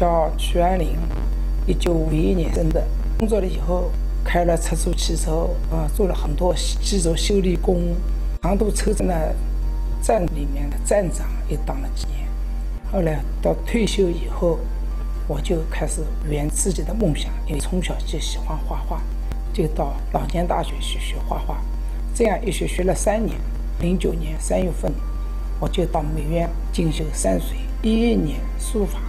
叫徐安林，1951年生的。工作了以后，开了特殊汽车，做了很多汽车修理工。长途车站的站里面的站长也当了几年。后来到退休以后，我就开始圆自己的梦想，因为从小就喜欢画画，就到老年大学去学画画。这样一学了3年。09年3月份，我就到美院进修3水，11年书法。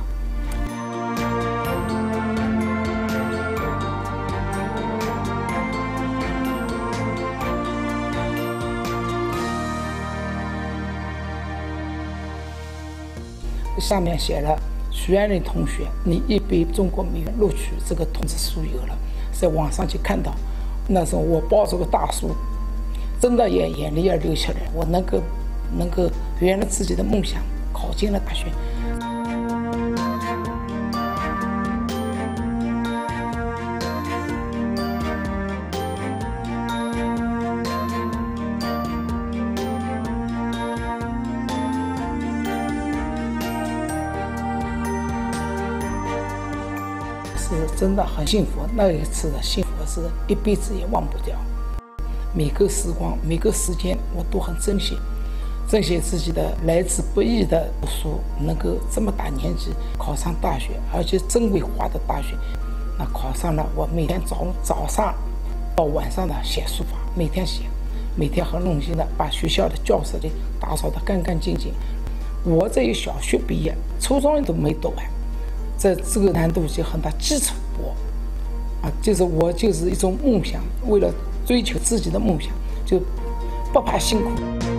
上面写了徐安林同学，你已被中国美院录取，这个通知书有了，在网上去看到。那时候我抱着个大树，真的也眼泪要流下来。我能够圆了自己的梦想，考进了大学。是真的很幸福，那一次的幸福是一辈子也忘不掉。每个时光，每个时间，我都很珍惜自己的来之不易的读书，能够这么大年纪考上大学，而且正规化的大学。那考上了，我每天早上到晚上的写书法，每天写，每天很用心的把学校的教室里打扫得干干净净。我这一小学毕业，初中都没读完，这个难度就很大，基础薄我就是一种梦想，为了追求自己的梦想，就不怕辛苦。